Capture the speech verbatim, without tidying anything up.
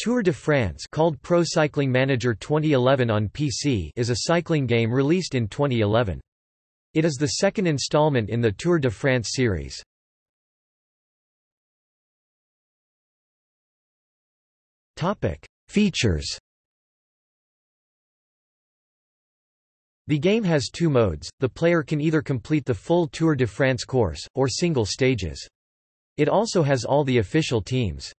Tour de France, called Pro Cycling Manager twenty eleven on P C, is a cycling game released in twenty eleven. It is the second installment in the Tour de France series. Topic: Features. The game has two modes. The player can either complete the full Tour de France course or single stages. It also has all the official teams.